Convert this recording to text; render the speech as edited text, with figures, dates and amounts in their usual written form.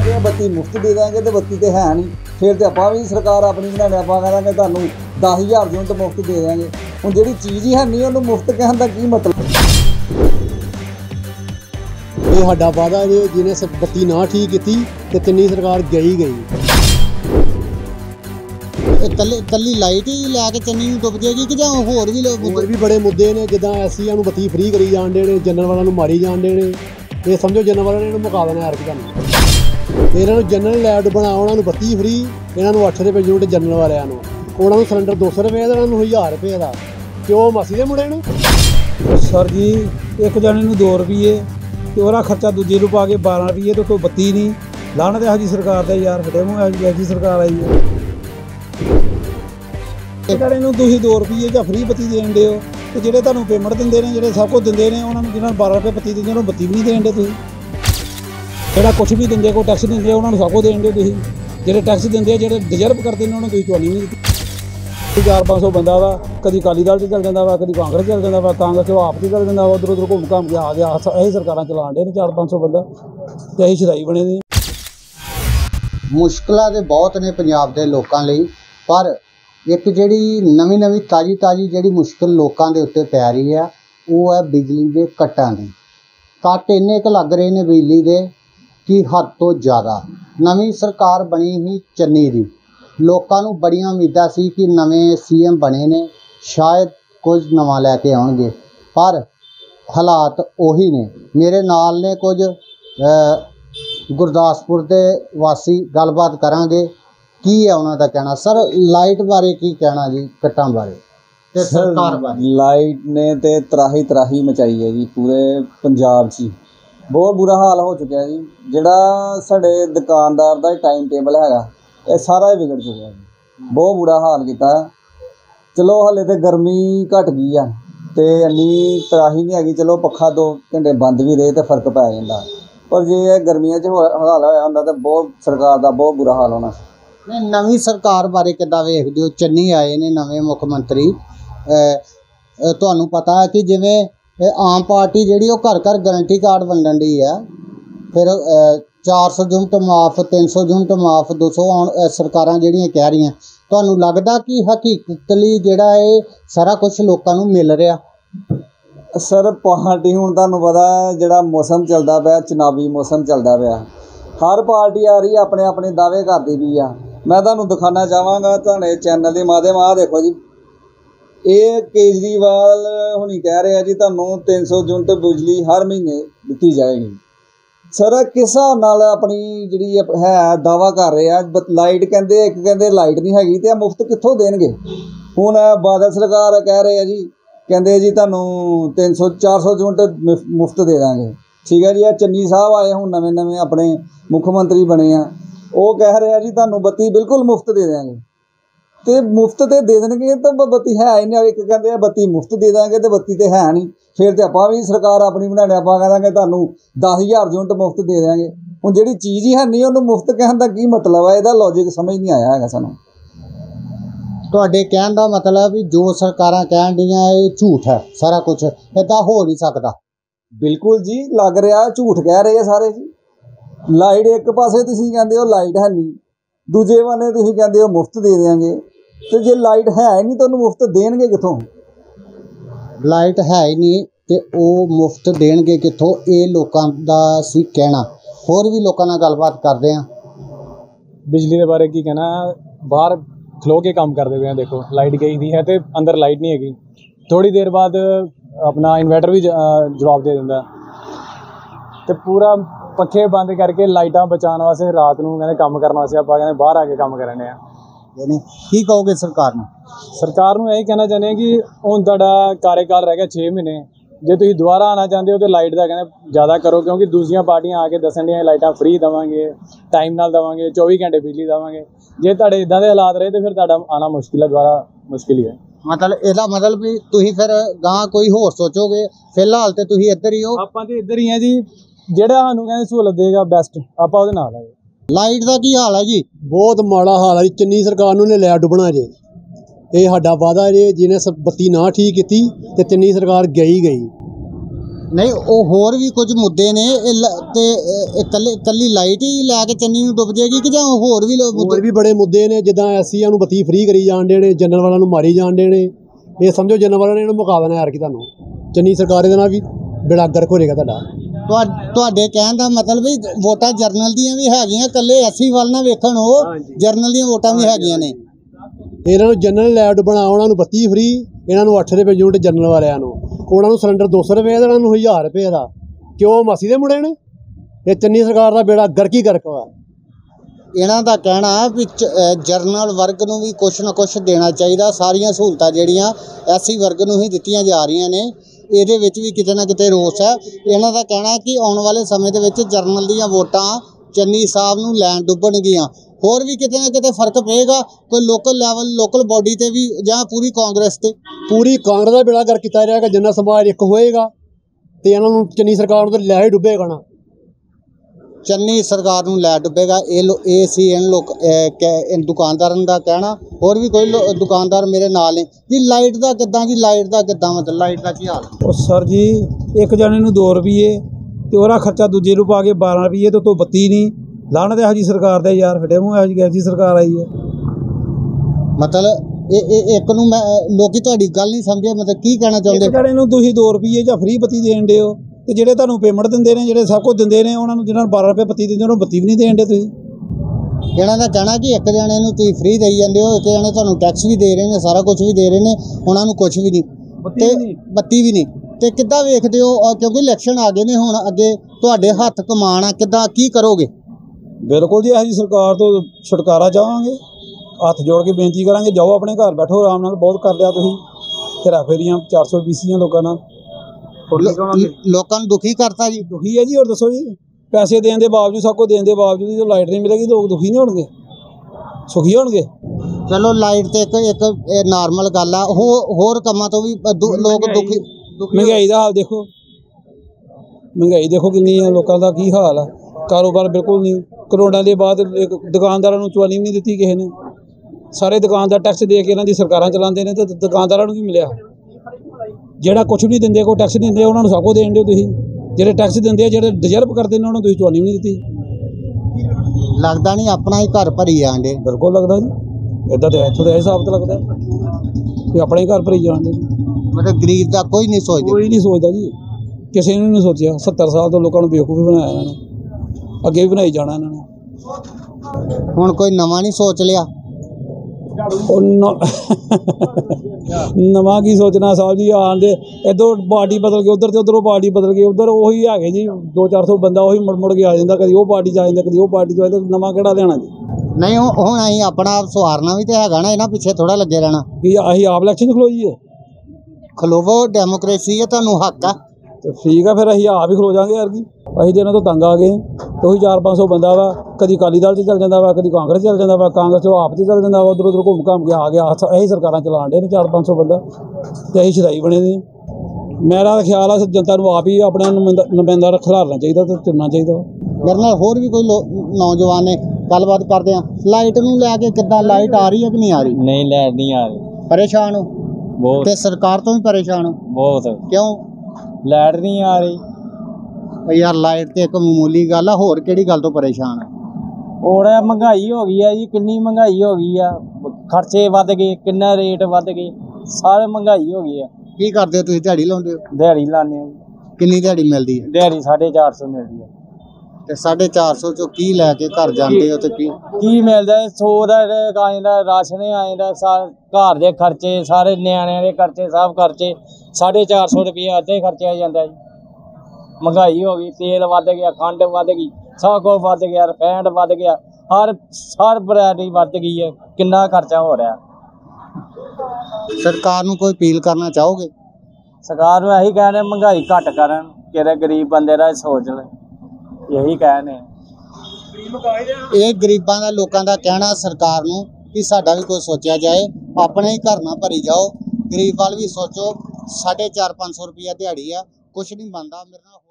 कहते हैं बत्ती मुफ्त दे देंगे तो बत्ती तो है नहीं, फिर तो आप भी सरकार अपनी बनाने आप कह देंगे तुहानूं 10,000 यूनिट मुफ्त दे देंगे। हुण जिहड़ी चीज़ ही है नहीं उन्होंने मुफ्त कहण दा की मतलब। ये साडा वादा जे जिन्हें बत्ती ना ठीक की तो चन्नी सरकार गई गई। कल्ली लाइट ही लैके चन्नी डुब जाएगी कि होर भी बड़े मुद्दे ने, जिदा एसियां नूं बत्ती फ्री करी जाण दे ने, जनरल वालों नूं मारी जाण दे ने। ये समझो जनरल वालों ने मुका देना यार कि इन्हां नूं जनरल लैब बनाओ, उन्हां नूं बत्ती फ्री, इन्हां नूं 8 रुपए यूनिट जनरल वालियां नूं, उन्हां नूं सिलेंडर 200 रुपए दा, उन्हां नूं 1000 रुपए दा, ते ओह मासी दे मुंडे नूं। सर जी एक जने नूं 2 रुपये ते ओहदा खर्चा दूजे नूं पा के 12 रुपये तो कोई बत्ती नहीं। लाहनत है जी सरकार दा यार, फटे मूंह ऐसी सरकार आई है। ਜਿਹੜੇ ਨੂੰ ਤੁਸੀਂ 2 ਰੁਪਏ ਜਾਂ ਫ੍ਰੀ ਬੱਤੀ ਦੇਣ ਦੇ ਹੋ ਤੇ ਜਿਹੜੇ ਤੁਹਾਨੂੰ ਪੇਮੈਂਟ ਦਿੰਦੇ ਨੇ, ਜਿਹੜੇ ਸਭ ਕੁਝ ਦਿੰਦੇ ਨੇ, ਉਹਨਾਂ ਨੂੰ ਜਿਹਨਾਂ ਨੂੰ 12 ਰੁਪਏ ਬੱਤੀ ਦਿੰਦੇ ਉਹਨਾਂ ਨੂੰ ਬੱਤੀ ਵੀ ਨਹੀਂ ਦੇਣ ਦੇ ਤੁਸੀਂ। ਜਿਹੜਾ ਕੁਛ ਵੀ ਦਿੰਦੇ, ਕੋਈ ਟੈਕਸ ਦਿੰਦੇ ਉਹਨਾਂ ਨੂੰ ਸਭ ਕੁਝ ਦੇਣ ਦੇ ਤੁਸੀਂ। ਜਿਹੜੇ ਟੈਕਸ ਦਿੰਦੇ, ਜਿਹੜੇ ਡਿਜ਼ਰਵ ਕਰਦੇ ਨੇ ਉਹਨਾਂ ਨੂੰ ਤੁਸੀਂ ਚੁਆਣੀ ਨਹੀਂ ਦਿੱਤੀ। 400-500 ਬੰਦਾ ਵਾ, ਕਦੀ ਅਕਾਲੀ ਦਲ 'ਚ ਚੱਲ ਜਾਂਦਾ ਵਾ, ਕਦੀ ਕਾਂਗਰਸ ਚੱਲ ਜਾਂਦਾ ਵਾ, ਕਾਂਗਰਸ ਆਪ 'ਚ ਚੱਲ ਜਾਂਦਾ ਵਾ, ਉੱਧਰ ਉੱਧਰ ਘੁੰਮ ਕੇ ਆ ਗਿਆ। ਇਹੀ ਸਰਕਾਰਾਂ ਚਲਾਉਣ ਡੇ ਨੇ 400-500 ਬੰਦਾ ਤੇ ਇਹੀ ਸ਼ਦਾਈ ਬਣੇ ਨੇ। ਮੁਸ਼ਕਲਾਂ ਤੇ ਬਹੁਤ ਨੇ ਪੰਜਾਬ ਦੇ ਲੋਕਾਂ ਲਈ, ਪਰ एक जिहड़ी नवीं ताज़ी जिहड़ी मुश्किल लोगों के उत्ते पै रही है वो है बिजली के कट्टां दी। कट इन्ने क लग रहे हैं बिजली के कि हद तो ज़्यादा। नवीं सरकार बनी ही चन्नी दी, लोगों नूं बड़ियां उम्मीदां सी कि नवें CM बने ने, शायद कुछ नवां लैके आउणगे, पर हालात उही ने। मेरे नाल ने कुछ गुरदासपुर के वासी, गलबात करांगे की है उन्हों का कहना। सर लाइट बारे की कहना जी, कट्टां बारे ते सरकार बारे? लाइट ने तो त्राही मचाई है जी पूरे पंजाब च। बहुत बुरा हाल हो चुका है जी। जिहड़ा साडे दुकानदार का टाइम टेबल हैगा ये सारा ही बिगड़ चुका है जी। बहुत बुरा हाल किया। चलो हले तो गर्मी घट गई है तो इन्नी त्राही नहीं हैगी, चलो पक्खा 2 घंटे बंद भी रहे तो फर्क पै जांदा, पर जे गर्मियों च हाल होया होंदा तो बहुत सरकार का बहुत बुरा हाल होना। नवीं सरकार बारे किद्दां वेखदे हो? चन्नी आए ने नवें मुख मंत्री, तुहानूं पता है कि जिवें आम पार्टी जिहड़ी ओह घर गारंटी कार्ड वंडण दी है, फिर 400 यूनिट माफ, 300 यूनिट माफ, 200 सरकारां जिहड़ियां कह रही हैं, तुहानूं लगदा कि हकीकतली जिहड़ा है सारा कुछ लोकां नूं मिल रिहा? सर पार्टी हुण तुहानूं पता जिहड़ा मौसम चलदा पिया, चुनावी मौसम चलदा पिया, हर पार्टी आ रही अपने अपने दावे करदी पई आ। मैं तुहानूं दिखाना चाहांगा तुहाडे चैनल के माध्यम, आ देखो जी, ये केजरीवाल हुणी कह रहे हैं जी तुहानूं 300 यूनिट बिजली हर महीने दित्ती जाएगी। सर किस हिसाब नाल अपनी जिहड़ी है दावा कर रहे हैं। लाइट कहंदे, एक कहंदे लाइट नहीं हैगी ते मुफ्त कित्थों देणगे। हुण बादल सरकार कह रहे हैं जी, कहंदे जी तुहानूं 300-400 यूनिट मुफ्त दे देंगे। ठीक है जी। आ चन्नी साहब आए हुण नवें अपने मुख मंत्री बने हैं, वो कह रहे हैं जी तुहानूं बत्ती बिल्कुल मुफ्त दे देंगे। तो मुफ्त तो दे देंगे तो बत्ती है ही नहीं। एक कहते हैं बत्ती मुफ्त दे देंगे तो बत्ती तो है नहीं, फिर तो आप भी सरकार अपनी बनाने आप कह देंगे तुहानूं 10,000 यूनिट मुफ्त दे देंगे। हुण जिहड़ी चीज़ ही है नहीं उन्होंने मुफ्त कहण दा की मतलब है? इहदा लॉजिक समझ नहीं आया है सानूं। तुहाडे कहण दा मतलब भी जो सरकारां कहण दियां ये झूठ है, सारा कुछ इदां हो नहीं सकता। बिल्कुल जी, लग रहा झूठ कह रहे हैं सारे जी। लाइट एक पासे तुसीं कहंदे हो लाइट है नहीं, दूजे बन्ने तुसीं कहंदे हो मुफ्त दे देंगे, तो जे लाइट है ही नहीं तो उन्होंने मुफ्त देणगे कित्थों? लाइट है ही नहीं तो वो मुफ्त देणगे कित्थों? ये लोगों का सी कहना। होर भी लोगों नाल गलबात करदे हां। बिजली के बारे की कहना, बाहर खलो के काम करते हुए देखो लाइट गई दी है तो अंदर लाइट नहीं हैगी, थोड़ी देर बाद अपना इन्वर्टर भी जवाब दे दिंदा, तो पूरा पक्खे बंद करके लाइटां बचाने वास्ते रात नूं कहंदे काम करने वास्ते आपां कहंदे बाहर आके काम करने आ। यानी की कहोगे सरकार नूं? सरकार नूं यही कहना चाहते हैं कि हुण तुहाडा कार्यकाल रह गया 6 महीने, जे तुसीं दोबारा आना चाहते हो तो लाइट का कहंदे ज़्यादा करो, क्योंकि दूसरियां पार्टियां आके दस्सण दियां लाइटां फ्री देवांगे, टाइम नाल देवांगे, 24 घंटे बिजली देवांगे। जे तुहाडे इदां दे हालात रहे तो फिर तुहाडा आना मुश्किल है, दोबारा मुश्किल ही है। मतलब इहदा मतलब भी तुसीं फिर गां कोई होर सोचोगे? फिलहाल तो तुसीं इधर ही हो? आपां ते इधर ही हैं जी, ਜਿਹੜਾ ਸਾਨੂੰ ਕਹਿੰਦੇ सहूलत देगा बेस्ट ਆਪਾਂ ਉਹਦੇ ਨਾਲ ਆ। लाइट का की हाल है जी? बहुत माड़ा हाल है जी। चन्नी सरकार ने लिया डुबना जे, ये साडा वादा जे जिन्हें बत्ती ना ठीक की तो चन्नी सरकार गई। ਨਹੀਂ ਉਹ ਹੋਰ ਵੀ ਕੁਝ ਮੁੱਦੇ ਨੇ ਤੇ ਇਕੱਲੀ ਲਾਈਟ ਹੀ ਲੈ ਕੇ ਚੰਨੀ ਨੂੰ ਡੁੱਬ ਜਾਏਗੀ ਕਿ ਜਾਂ ਹੋਰ ਵੀ ਹੋਰ ਵੀ ਬੜੇ ਮੁੱਦੇ ਨੇ, ਜਿੱਦਾਂ ਐਸੀਆਂ ਨੂੰ ਬੱਤੀ ਫ੍ਰੀ ਕਰੀ ਜਾਣ ਡੇ ਨੇ, ਜਨਰਲ ਵਾਲਿਆਂ ਨੂੰ ਮਾਰੀ ਜਾਣ ਡੇ ਨੇ। ਇਹ ਸਮਝੋ ਜਨਰਲ ਵਾਲਿਆਂ ਨੇ ਇਹਨੂੰ ਮੁਕਾ ਦੇਣਾ ਯਾਰ ਕਿ ਤੁਹਾਨੂੰ ਚੰਨੀ ਸਰਕਾਰ ਦੇ ਨਾਲ ਵੀ ਬੇੜਾ ਗਰਕ ਹੋ ਜਾਏਗਾ ਤੁਹਾਡਾ। ਤੁਹਾਡੇ ਕਹਿਣ ਦਾ ਮਤਲਬ ਵੀ ਵੋਟਾਂ ਜਰਨਲ ਦੀਆਂ ਵੀ ਹੈਗੀਆਂ, ਇਕੱਲੇ ਐਸੀ ਵੱਲ ਨਾ ਵੇਖਣ, ਉਹ ਜਰਨਲ ਦੀਆਂ ਵੋਟਾਂ ਵੀ ਹੈਗੀਆਂ ਨੇ। ਇਹਨਾਂ ਨੂੰ ਜਨਰਲ ਲੈਬ ਬਣਾ, ਉਹਨਾਂ ਨੂੰ ਬੱਤੀ ਫ੍ਰੀ, ਇਹਨਾਂ ਨੂੰ 8 ਰੁਪਏ ਯੂਨਿਟ ਜਨਰਲ ਵਾਲਿਆਂ ਨੂੰ, ਉਹਨਾਂ ਨੂੰ ਸਿਲੰਡਰ 200 ਰੁਪਏ ਦਾ, ਇਹਨਾਂ ਨੂੰ 1000 ਰੁਪਏ ਦਾ। ਕਿਉਂ ਮਾਸੀ ਦੇ ਮੁੰਡੇ ਨੇ? ਇਹ ਚੰਨੀ ਸਰਕਾਰ ਦਾ ਬੇੜਾ ਗਰਕੀ ਗਰਕ ਵਾ। ਇਹਨਾਂ ਦਾ ਕਹਿਣਾ ਵੀ ਜਰਨਲ ਵਰਗ ਨੂੰ ਵੀ ਕੁਛ ਨਾ ਕੁਛ ਦੇਣਾ ਚਾਹੀਦਾ। ਸਾਰੀਆਂ ਸਹੂਲਤਾਂ ਜਿਹੜੀਆਂ ਐਸੀ ਵਰਗ ਨੂੰ ਹੀ ਦਿੱਤੀਆਂ ਜਾ ਰਹੀਆਂ ਨੇ, ਇਹਦੇ ਵਿੱਚ ਵੀ ਕਿਤੇ ਨਾ ਕਿਤੇ ਰੋਸ ਹੈ। ਇਹਨਾਂ ਦਾ ਕਹਿਣਾ ਕਿ ਆਉਣ ਵਾਲੇ ਸਮੇਂ ਦੇ ਵਿੱਚ ਜਰਨਲ ਦੀਆਂ ਵੋਟਾਂ ਚੰਨੀ ਸਾਹਿਬ ਨੂੰ ਲੈਣ ਡੁੱਬਣਗੀਆਂ। ਹੋਰ ਵੀ ਕਿਤੇ ਨਾ ਕਿਤੇ ਫਰਕ ਪਏਗਾ, ਕੋਈ ਲੋਕਲ ਲੈਵਲ, ਲੋਕਲ ਬੋਡੀ ਤੇ ਵੀ, ਜਾਂ ਪੂਰੀ ਕਾਂਗਰਸ ਤੇ। ਪੂਰੀ ਕਾਂਗਰਸ ਦਾ ਬੇੜਾ ਗਰਕ ਕੀਤਾ ਜਾਏਗਾ। ਜਿੰਨਾ ਸਮਾਜ ਇੱਕ ਹੋਏਗਾ ਤੇ ਇਹਨਾਂ ਨੂੰ ਚੰਨੀ ਸਰਕਾਰ ਨੂੰ ਤਾਂ ਲੈ ਹੀ ਡੁੱਬੇਗਾ ਨਾ। ਚੰਨੀ ਸਰਕਾਰ ਨੂੰ ਲੈ ਡੁੱਬੇਗਾ, ਇਹ ਸੀ ਇਹਨਾਂ ਦੁਕਾਨਦਾਰਾਂ ਦਾ ਕਹਿਣਾ। ਹੋਰ ਵੀ ਕੋਈ ਦੁਕਾਨਦਾਰ ਮੇਰੇ ਨਾਲ ਨੇ ਜੀ। ਲਾਈਟ ਦਾ ਕਿੱਦਾਂ ਜੀ? ਲਾਈਟ ਦਾ ਕਿੱਦਾਂ, ਮਤਲਬ ਲਾਈਟ ਦਾ ਕੀ ਹਾਲ? ਉਹ ਸਰ ਜੀ, ਇੱਕ ਜਣੇ ਨੂੰ 2 ਰੁਪਏ ਤੇ ਉਹਦਾ ਖਰਚਾ ਦੂਜੇ ਨੂੰ ਪਾ ਕੇ 12 ਰੁਪਏ ਤੋਂ ਬੱਤੀ ਨਹੀਂ। ਲਾਹਨਤ ਇਹੋ ਜਿਹੀ ਸਰਕਾਰ ਦੇ ਯਾਰ, ਫਿੱਟੇ ਮੂੰਹ ਇਹੋ ਜਿਹੀ ਸਰਕਾਰ ਆਈ ਹੈ। ਮਤਲਬ ਇਹ ਇੱਕ ਨੂੰ ਮੈਂ ਲੋਕੀ ਤੁਹਾਡੀ ਗੱਲ ਨਹੀਂ ਸਮਝੇ, ਮਤਲਬ ਕੀ ਕਹਿਣਾ ਚਾਹੁੰਦੇ? ਇੱਕ ਜਣੇ ਨੂੰ ਤੁਸੀਂ 2 ਰੁਪਏ ਜਾਂ ਫ੍ਰੀ ਬੱਤੀ ਦੇਣ ਦੇ ਹੋ, ਤੇ ਜਿਹੜੇ ਤੁਹਾਨੂੰ ਪੇਮੈਂਟ ਦਿੰਦੇ ਨੇ, ਜਿਹੜੇ ਸਭ ਕੁਝ ਦਿੰਦੇ ਨੇ, ਉਹਨਾਂ ਨੂੰ ਜਿਹਨਾਂ ਨੂੰ 12 ਰੁਪਏ ਬੱਤੀ ਦਿੰਦੇ, ਉਹਨਾਂ ਨੂੰ ਬੱਤੀ ਵੀ ਨਹੀਂ ਦੇਣ ਦੇ ਤੁਸੀਂ। ਇਹਨਾਂ ਦਾ ਕਹਿਣਾ ਕਿ ਇੱਕ ਜਣੇ ਨੂੰ ਤੁਸੀਂ ਫ੍ਰੀ ਦੇਈ ਜਾਂਦੇ ਹੋ, ਇੱਕ ਜਣੇ ਤੁਹਾਨੂੰ ਟੈਕਸ ਵੀ ਦੇ ਰਹੇ ਨੇ, ਸਾਰਾ ਕੁਝ ਵੀ ਦੇ ਰਹੇ ਨੇ, ਉਹਨਾਂ ਨੂੰ ਕੁਝ ਵੀ ਨਹੀਂ, ਬੱਤੀ ਵੀ ਨਹੀਂ। ਤੇ ਕਿੱਦਾਂ ਵੇਖਦੇ ਹੋ? ਕਿਉਂਕਿ ਇਲੈਕਸ਼ਨ ਆ ਗਏ ਨੇ ਹੁਣ, ਅੱਗੇ ਤੁਹਾਡੇ ਹੱਥ ਕਮਾਣ ਆ, ਕਿੱਦਾਂ ਕੀ ਕਰੋਗੇ? ਬਿਲਕੁਲ ਜੀ, ਇਹੋ ਜਿਹੀ ਸਰਕਾਰ ਤੋਂ ਛੁਟਕਾਰਾ ਚਾਹਾਂਗੇ, ਹੱਥ ਜੋੜ ਕੇ ਬੇਨਤੀ ਕਰਾਂਗੇ, ਜਾਓ ਆਪਣੇ ਘਰ ਬੈਠੋ ਆਰਾਮ ਨਾਲ। ਬਹੁਤ ਕਰ ਲਿਆ ਤੁਸੀਂ ਹੇਰਾ ਫੇਰੀਆਂ, 400 BCਆਂ ਲੋਕਾਂ ਨਾਲ। ਲੋਕਾਂ ਨੂੰ ਦੁਖੀ ਕਰਤਾ ਜੀ। ਦੁਖੀ ਹੈ ਜੀ। ਹੋਰ ਦੱਸੋ ਜੀ, ਪੈਸੇ ਦੇਣ ਦੇ ਬਾਵਜੂਦ, ਸਭ ਕੁਝ ਦੇਣ ਦੇ ਬਾਵਜੂਦ ਜਦੋਂ ਲਾਈਟ ਨਹੀਂ ਮਿਲੇਗੀ, ਲੋਕ ਦੁਖੀ ਨਹੀਂ ਹੋਣਗੇ, ਸੁਖੀ ਹੋਣਗੇ। ਚਲੋ ਲਾਈਟ ਤੇ ਇੱਕ ਨਾਰਮਲ ਗੱਲ ਆ, ਹੋਰ ਕੰਮਾਂ ਤੋਂ ਵੀ ਲੋਕ ਦੁਖੀ। ਮਹਿੰਗਾਈ ਦਾ ਹਾਲ ਦੇਖੋ, ਮਹਿੰਗਾਈ ਦੇਖੋ ਕਿੰਨੀ ਆ, ਲੋਕਾਂ ਦਾ ਕੀ ਹਾਲ ਆ। ਕਾਰੋਬਾਰ ਬਿਲਕੁਲ ਨਹੀਂ। ਕਰੋੜਾਂ ਦੇ ਬਾਅਦ ਦੁਕਾਨਦਾਰਾਂ ਨੂੰ ਚਵਾਨੀ ਵੀ ਨਹੀਂ ਦਿੱਤੀ ਕਿਸੇ ਨੇ। ਸਾਰੇ ਦੁਕਾਨਦਾਰ ਟੈਕਸ ਦੇ ਕੇ ਇਹਨਾਂ ਦੀ ਸਰਕਾਰਾਂ ਚਲਾਉਂਦੇ ਨੇ, ਤੇ ਦੁਕਾਨਦਾਰਾਂ ਨੂੰ ਕੀ ਮਿਲਿਆ? ਜਿਹੜਾ ਕੁਛ ਵੀ ਨਹੀਂ ਦਿੰਦੇ, ਕੋਈ ਟੈਕਸ ਨਹੀਂ ਦਿੰਦੇ, ਉਹਨਾਂ ਨੂੰ ਸਭ ਕੁਝ ਦੇਣ ਦਿਓ ਤੁਸੀਂ। ਜਿਹੜੇ ਟੈਕਸ ਦਿੰਦੇ ਆ, ਜਿਹੜੇ ਡਿਜ਼ਰਵ ਕਰਦੇ ਨੇ, ਉਹਨਾਂ ਨੂੰ ਤੁਸੀਂ ਚਵਾਨੀ ਵੀ ਨਹੀਂ ਦਿੱਤੀ। ਲੱਗਦਾ ਨਹੀਂ ਆਪਣਾ ਹੀ ਘਰ ਭਰੀ ਜਾਂਦੇ। ਬਿਲਕੁਲ ਲੱਗਦਾ ਜੀ, ਇੱਦਾਂ ਤਾਂ ਇੱਥੋਂ ਦਾ ਹਿਸਾਬ ਤਾਂ ਲੱਗਦਾ ਕਿ ਆਪਣਾ ਹੀ ਘਰ ਭਰੀ ਜਾਂਦੇ। ਮਤਲਬ ਗਰੀਬ ਦਾ ਕੋਈ ਨਹੀਂ ਸੋਚਦਾ। ਕੋਈ ਨਹੀਂ ਸੋਚਦਾ ਜੀ, ਕਿਸੇ ਨੇ ਨਹੀਂ ਸੋਚਿਆ। 70 ਸਾਲ ਤੋਂ ਲੋਕਾਂ ਨੂੰ ਬੇਵਕੂਫ ਬਣਾਇਆ ਇਹਨਾਂ ਨੇ, ਅੱਗੇ ਵੀ ਬਣਾਈ ਜਾਣਾ ਇਹਨਾਂ ਨੇ। ਹੁਣ ਕੋਈ ਨਵਾਂ ਨਹੀਂ ਸੋਚ ਲਿਆ? ਉਹ ਨਵਾਂ ਕੀ ਸੋਚਣਾ ਸਾਹਿਬ ਜੀ। ਆਉਂਦੇ ਇੱਧਰੋਂ ਪਾਰਟੀ ਬਦਲ ਕੇ ਉੱਧਰ, ਤੇ ਉੱਧਰੋਂ ਪਾਰਟੀ ਬਦਲ ਕੇ ਉੱਧਰ, ਉਹੀ ਹੈਗੇ ਜੀ 200-400 ਬੰਦਾ ਉਹੀ ਮੁੜ ਕੇ ਆ ਜਾਂਦਾ, ਕਦੀ ਉਹ ਪਾਰਟੀ 'ਚ ਆ ਜਾਂਦਾ, ਕਦੀ ਉਹ ਪਾਰਟੀ 'ਚ ਆ ਜਾਂਦਾ। ਨਵਾਂ ਕਿਹੜਾ ਲਿਆਉਣਾ ਜੀ? ਨਹੀਂ, ਹੁਣ ਅਸੀਂ ਆਪਣਾ ਆਪ ਸਵਾਰਨਾ ਵੀ ਤਾਂ ਹੈਗਾ ਨਾ, ਇਹਨਾਂ ਪਿੱਛੇ ਥੋੜ੍ਹਾ ਲੱਗੇ ਰਹਿਣਾ। ਕੀ ਅਸੀਂ ਆਪ ਇਲੈਕਸ਼ਨ 'ਚ ਖਲੋ ਜਾਈਏ? ਖਲੋਵੋ, ਡੈਮੋਕ੍ਰੇਸੀ ਹੈ, ਤੁਹਾਨੂੰ ਹੱਕ ਆ। ਤੇ ਠੀਕ ਆ, ਫਿਰ ਅਸੀਂ ਆਪ ਹੀ ਖਲੋ ਜਾਵਾਂਗੇ ਯਾਰ ਕੀ। ਅਸੀਂ ਤਾਂ ਇਹਨਾਂ ਤੋਂ ਤੰਗ ਆ ਗਏ। ਤੇ ਉਹੀ 400-500 ਬੰਦਾ ਵਾ, ਕਦੀ ਅਕਾਲੀ ਦਲ 'ਚ ਚੱਲ ਜਾਂਦਾ ਵਾ, ਕਦੀ ਕਾਂਗਰਸ 'ਚ ਚੱਲ ਜਾਂਦਾ ਵਾ, ਕਾਂਗਰਸ 'ਚੋਂ ਆਪ 'ਚ ਚੱਲ ਜਾਂਦਾ ਵਾ, ਉੱਧਰ ਘੁੰਮ ਘਾਮ ਕੇ ਆ ਗਿਆ। ਇਹੀ ਸਰਕਾਰਾਂ ਚਲਾਉਣ ਡੇ ਨੇ 400-500 ਬੰਦਾ, ਤੇ ਅਸੀਂ ਸ਼ਦਾਈ ਬਣੇ ਨੇ। ਮੇਰਾ ਖਿਆਲ ਆ ਜਨਤਾ ਨੂੰ ਆਪ ਹੀ ਆਪਣਾ ਨੁਮਾਇੰਦਾ ਖਿਲਾਰਨਾ ਚਾਹੀਦਾ ਤੇ ਚੁਣਨਾ ਚਾਹੀਦਾ। ਮੇਰੇ ਨਾਲ ਹੋਰ ਵੀ ਕੋਈ ਨੌਜਵਾਨ ਨੇ, ਗੱਲਬਾਤ ਕਰਦੇ ਆ। ਲਾਈਟ ਨੂੰ ਲੈ ਕੇ ਕਿੱਦਾਂ? ਲਾਈਟ ਆ ਰਹੀ ਹੈ ਕਿ ਨਹੀਂ ਆ ਰਹੀ? ਨਹੀਂ, ਲਾਈਟ ਨਹੀਂ ਆ ਰਹੀ। ਪਰੇਸ਼ਾਨ ਹੋ? ਬਹੁਤ। ਤੇ ਸਰਕਾਰ ਤੋਂ ਵੀ ਪਰੇਸ਼ਾਨ ਹੋ? ਬਹੁਤ। ਕਿਉਂ? ਲਾਈਟ ਨਹੀਂ ਆ ਰਹੀ ਯਾਰ ਲਾਈਟ ਤੇ ਇੱਕ ਮਾਮੂਲੀ ਗੱਲ ਆ, ਹੋਰ ਕਿਹੜੀ ਗੱਲ ਤੋਂ ਪਰੇਸ਼ਾਨ ਆ? ਹੋਰ ਮਹਿੰਗਾਈ ਹੋ ਗਈ ਆ ਜੀ, ਕਿੰਨੀ ਮਹਿੰਗਾਈ ਹੋ ਗਈ ਆ, ਖਰਚੇ ਵੱਧ ਗਏ, ਕਿੰਨਾ ਰੇਟ ਵੱਧ ਗਏ, ਸਾਰੇ ਮਹਿੰਗਾਈ ਹੋ ਗਈ ਆ। ਕੀ ਕਰਦੇ ਹੋ ਤੁਸੀਂ? ਦਿਹਾੜੀ ਲਾਉਂਦੇ ਹੋ? ਦਿਹਾੜੀ ਲਾਉਂਦੇ ਆ ਜੀ। ਕਿੰਨੀ ਦਿਹਾੜੀ ਮਿਲਦੀ ਹੈ? ਦਿਹਾੜੀ 450 ਮਿਲਦੀ ਆ। ਤੇ 450 ਚੋਂ ਕੀ ਲੈ ਕੇ ਘਰ ਜਾਂਦੇ ਹੋ? ਤੇ ਕੀ ਮਿਲਦਾ? 100 ਦਾ ਆ ਜਾਂਦਾ, ਰਾਸ਼ਨ ਆ ਜਾਂਦਾ, ਘਰ ਦੇ ਖਰਚੇ, ਸਾਰੇ ਨਿਆਣਿਆਂ ਦੇ ਖਰਚੇ, ਸਭ ਖਰਚੇ 450 ਰੁਪਏ ਅੱਧੇ ਹੀ ਖਰਚਿਆ ਜਾਂਦਾ ਜੀ। ਮਹਿੰਗਾਈ ਹੋ ਗਈ, ਤੇਲ ਵੱਧ ਗਿਆ, ਖੰਡ ਵੱਧ ਗਈ, ਸਭ ਕੁਝ ਵੱਧ ਗਿਆ, ਰਿਫਾਇੰਡ ਵੱਧ ਗਿਆ, ਹਰ ਵੈਰਾਈਟੀ ਵੱਧ ਗਈ ਹੈ। ਕਿੰਨਾ ਖਰਚਾ ਹੋ ਰਿਹਾ। ਸਰਕਾਰ ਨੂੰ ਕੋਈ ਅਪੀਲ ਕਰਨਾ ਚਾਹੋਗੇ? ਸਰਕਾਰ ਨੂੰ ਇਹੀ ਕਹਿੰਦੇ ਮਹਿੰਗਾਈ ਘੱਟ ਕਰਨ, ਕਿਹੜੇ ਗਰੀਬ ਬੰਦੇ ਦਾ ਸੋਚ ਲੈ, ਇਹੀ ਕਹਿੰਦੇ। ਇਹ ਗਰੀਬਾਂ ਦਾ, ਲੋਕਾਂ ਦਾ ਕਹਿਣਾ ਸਰਕਾਰ ਨੂੰ ਕਿ ਸਾਡਾ ਵੀ ਕੋਈ ਸੋਚਿਆ ਜਾਏ, ਆਪਣੇ ਹੀ ਘਰ ਨਾ ਭਰੀ ਜਾਓ, ਗਰੀਬ ਵੱਲ ਵੀ ਸੋਚੋ। 450-500 ਰੁਪਇਆ ਦਿਹਾੜੀ ਆ, ਕੁਛ ਨਹੀਂ ਬਣਦਾ ਮੇਰੇ ਨਾਲ।